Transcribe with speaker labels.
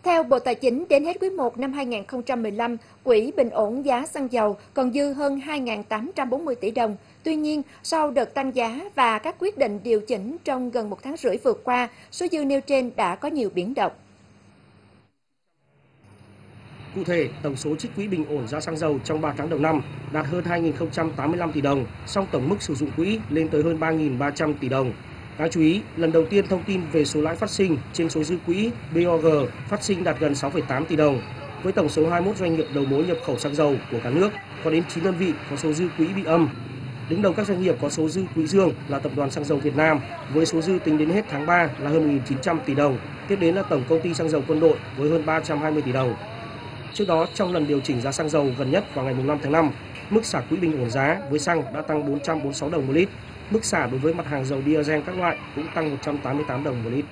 Speaker 1: Theo Bộ Tài chính, đến hết quý 1 năm 2015, Quỹ Bình ổn giá xăng dầu còn dư hơn 2.840 tỷ đồng. Tuy nhiên, sau đợt tăng giá và các quyết định điều chỉnh trong gần 1 tháng rưỡi vừa qua, số dư nêu trên đã có nhiều biến động.
Speaker 2: Cụ thể, tổng số trích quỹ bình ổn giá xăng dầu trong 3 tháng đầu năm đạt hơn 2.085 tỷ đồng, song tổng mức sử dụng quỹ lên tới hơn 3.300 tỷ đồng. Đáng chú ý, lần đầu tiên thông tin về số lãi phát sinh trên số dư quỹ BOG phát sinh đạt gần 6,8 tỷ đồng. Với tổng số 21 doanh nghiệp đầu mối nhập khẩu xăng dầu của cả nước, có đến 9 đơn vị có số dư quỹ bị âm. Đứng đầu các doanh nghiệp có số dư quỹ dương là Tập đoàn Xăng dầu Việt Nam với số dư tính đến hết tháng 3 là hơn 1.900 tỷ đồng. Tiếp đến là Tổng Công ty Xăng dầu Quân đội với hơn 320 tỷ đồng. Trước đó, trong lần điều chỉnh giá xăng dầu gần nhất vào ngày 5 tháng 5, mức xả quỹ bình ổn giá với xăng đã tăng 446 đồng một lít. Mức xả đối với mặt hàng dầu diesel các loại cũng tăng 188 đồng một lít.